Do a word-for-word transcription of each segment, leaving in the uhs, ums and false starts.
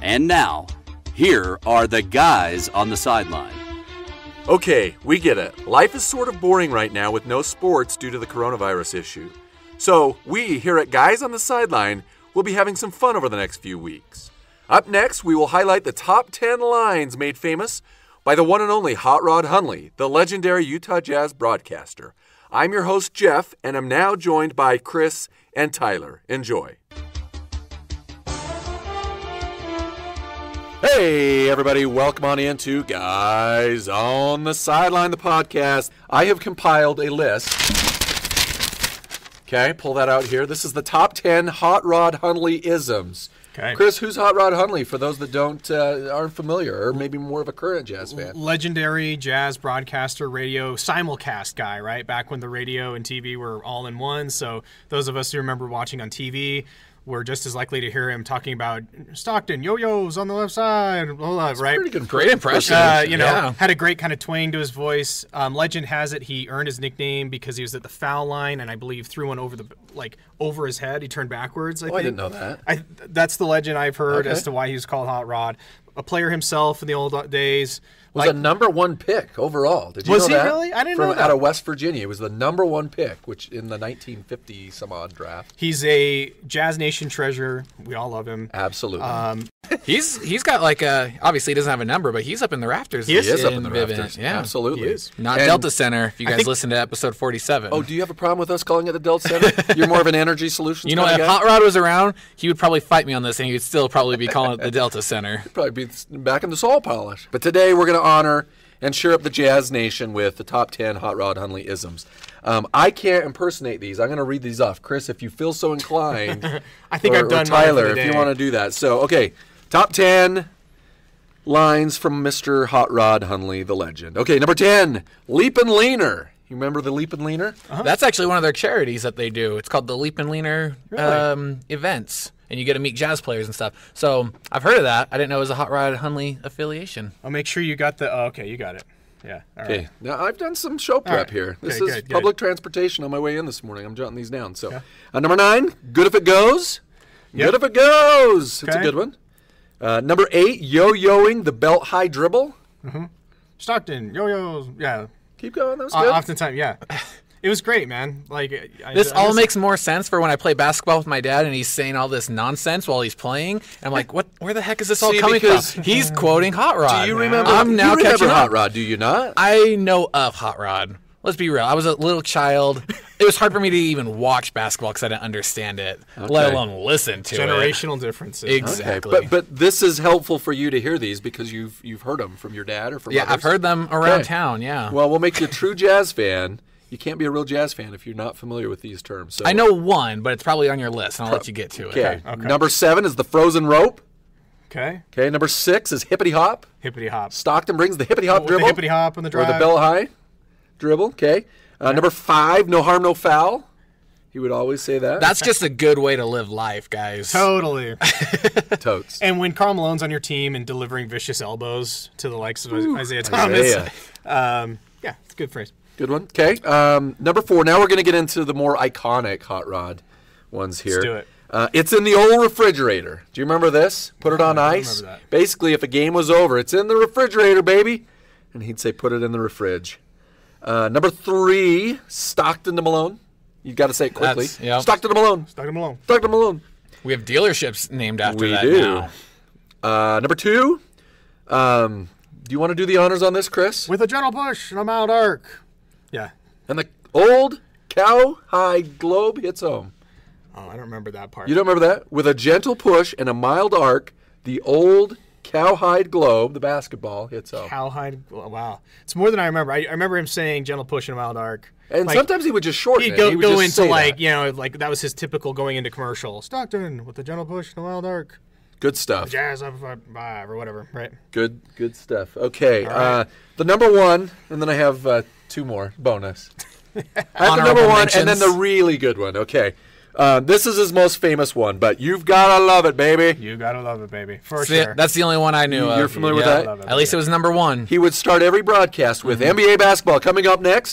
And now, here are the guys on the sideline. Okay, we get it. Life is sort of boring right now with no sports due to the coronavirus issue. So, we here at Guys on the Sideline will be having some fun over the next few weeks. Up next, we will highlight the top ten lines made famous by the one and only Hot Rod Hundley, the legendary Utah Jazz broadcaster. I'm your host, Jeff, and I'm now joined by Chris and Tyler. Enjoy. Hey, everybody. Welcome on into Guys on the Sideline, the podcast. I have compiled a list. Okay, pull that out here. This is the top ten Hot Rod Hundley isms. Okay. Chris, who's Hot Rod Hundley for those that don't uh, aren't familiar, or maybe more of a current jazz fan? Legendary jazz broadcaster, radio simulcast guy, right? Back when the radio and T V were all in one. So those of us who remember watching on T V were just as likely to hear him talking about Stockton, yo-yos on the left side, blah, blah, That's right? Pretty good, great impression. Uh, you know, yeah. had a great kind of twang to his voice. Um, legend has it he earned his nickname because he was at the foul line and I believe threw one over the like over his head. He turned backwards. I oh, think. I didn't know that. I, that's the legend I've heard okay. as to why he was called Hot Rod. A player himself in the old days. Was like, a number one pick overall. Did you was know he that? really? I didn't From, know that. Out of West Virginia. It was the number one pick, which in the nineteen fifty some odd draft. He's a Jazz Nation treasure. We all love him. Absolutely. Um, he's he's got like a obviously he doesn't have a number, but he's up in the rafters. He is, he is in up in the Vivint. rafters. Yeah, absolutely. He is. Not and Delta Center. If you guys think, listen to episode forty-seven. Oh, do you have a problem with us calling it the Delta Center? You're more of an energy solutions. You know, kind if of guy? Hot Rod was around, he would probably fight me on this, and he would still probably be calling it the Delta Center. He'd probably be back in the salt polish. But today we're going to honor and cheer up the Jazz Nation with the top ten Hot Rod Hundley isms. Um, I can't impersonate these. I'm going to read these off. Chris, if you feel so inclined. I think or, I've done or Tyler, mine for the if you day. want to do that. So, okay, top ten lines from Mister Hot Rod Hundley, the legend. Okay, number ten, Leapin' Leaner. You remember the Leapin' Leaner? Uh-huh. That's actually one of their charities that they do. It's called the Leap and Leaner Really? um, events, and you get to meet jazz players and stuff. So I've heard of that. I didn't know it was a Hot Rod Hundley affiliation. I'll make sure you got the. Oh, okay, you got it. Yeah. All Okay, right. now I've done some show prep right. here. This Okay, is good, good. public transportation on my way in this morning. I'm jotting these down. So, Okay. uh, number nine, Good If It Goes. Yep. Good If It Goes. It's a Okay. good one. Uh, number eight, Yo-Yoing the Belt High Dribble. Stockton, yo-yos. Yeah. Keep going. That was O- good. Oftentimes, yeah. It was great, man. Like I, This I all just- makes more sense for when I play basketball with my dad and he's saying all this nonsense while he's playing. I'm like, what? Where the heck is this all See, coming because- from? He's quoting Hot Rod. Do you remember? I'm now you remember catching Hot up. Rod, do you not? I know of Hot Rod. Let's be real. I was a little child. It was hard for me to even watch basketball because I didn't understand it, Okay. let alone listen to it. generational differences. Exactly. Okay, but but this is helpful for you to hear these because you've you've heard them from your dad or from Yeah, others. I've heard them around Okay. town, yeah. Well, we'll make you a true jazz fan. You can't be a real jazz fan if you're not familiar with these terms. So I know one, but it's probably on your list, and I'll let you get to it. Okay. Okay. Number seven is the frozen rope. Okay. Okay. Number six is hippity hop. Hippity hop. Stockton brings the hippity hop With dribble. the hippity hop and the Or drive. the bell high dribble. Okay. Uh, number five, no harm, no foul. He would always say that. That's just a good way to live life, guys. Totally. totes. And when Karl Malone's on your team and delivering vicious elbows to the likes of Isaiah Thomas, Isaiah. Um, yeah, it's a good phrase. Good one. Okay. Um, number four. Now we're going to get into the more iconic Hot Rod ones here. Let's do it. Uh, it's in the old refrigerator. Do you remember this? Put it on I ice. remember that. Basically, if a game was over, it's in the refrigerator, baby. And he'd say, put it in the fridge. Uh, number three, Stockton to Malone. You got to say it quickly. That's- yep. Stockton to Malone. Stockton Malone. Stockton to Malone. We have dealerships named after We that do. now. Uh, number two, um, do you want to do the honors on this, Chris? With a gentle push and a mild arc. Yeah. And the old cowhide globe hits home. Oh, I don't remember that part. You don't remember that? With a gentle push and a mild arc, the old cowhide globe, the basketball, hits home. Cowhide. Wow. It's more than I remember. I, I remember him saying gentle push and a mild arc. And Like, sometimes he would just shorten he'd it. go, he would go just into say like, that. you know, like that was his typical going into commercial. Stockton with a gentle push and a mild arc. Good stuff. Jazz up five or whatever, right? Good, good stuff. Okay, All right. uh, the number one, and then I have uh, two more bonus. I have the Honorable number one, mentions. and then the really good one. Okay, uh, this is his most famous one, but you've gotta love it, baby. You gotta love it, baby, for See, sure. That's the only one I knew You- of. you're familiar with Yeah. that? Love it, At least it was number one. He would start every broadcast with N B A basketball coming up next,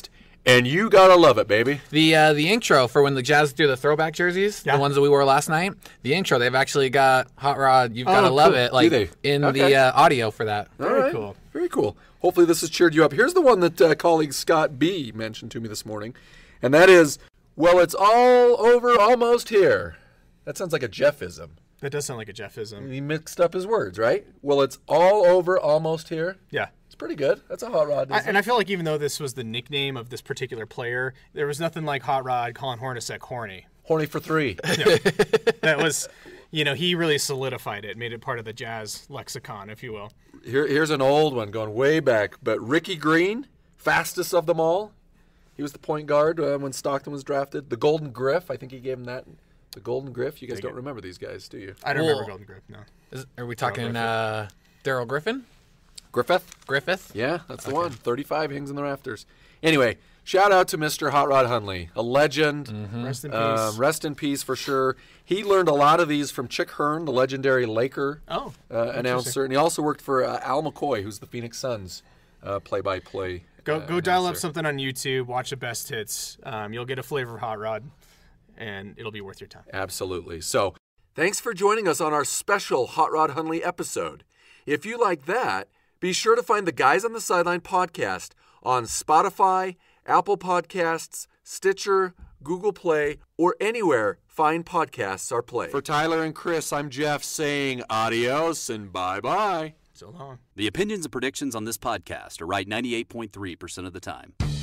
And you gotta love it, baby. The uh, the intro for when the Jazz do the throwback jerseys, Yeah. the ones that we wore last night, the intro, they've actually got Hot Rod, You've Oh, Gotta Love cool. It, like Do they? in Okay. the uh, audio for that. All Very right. cool. Very cool. Hopefully this has cheered you up. Here's the one that uh, colleague Scott B. mentioned to me this morning, and that is, well, it's all over almost here. That sounds like a Jeffism. That does sound like a Jeffism. He mixed up his words, right? Well, it's all over almost here. Yeah. It's pretty good. That's a Hot Rod. I, isn't and it? I feel like even though this was the nickname of this particular player, there was nothing like Hot Rod calling Hornacek horny. Horny for three. That was, you know, he really solidified it, made it part of the Jazz lexicon, if you will. Here, here's an old one going way back. But Ricky Green, fastest of them all. He was the point guard uh, when Stockton was drafted. The Golden Griff, I think he gave him that. The Golden Griff. You guys Dig don't it. remember these guys, do you? I don't Well- remember Golden Grip, no. Is, are we talking Griffith. uh, Daryl Griffin? Griffith? Griffith? Yeah, that's the one. thirty-five hangs in the rafters. Anyway, shout out to Mister Hot Rod Hundley, a legend. Rest in peace. Um, rest in peace for sure. He learned a lot of these from Chick Hearn, the legendary Laker oh, uh, announcer, and he also worked for uh, Al McCoy, who's the Phoenix Suns uh, play-by-play. Go uh, go dial up announcer. something on YouTube, watch the best hits. Um, you'll get a flavor of Hot Rod, and it'll be worth your time. Absolutely. So, thanks for joining us on our special Hot Rod Hundley episode. If you like that, be sure to find the Guys on the Sideline podcast on Spotify, Apple Podcasts, Stitcher, Google Play, or anywhere fine podcasts are played. For Tyler and Chris, I'm Jeff saying adios and bye-bye. So long. The opinions and predictions on this podcast are right ninety-eight point three percent of the time.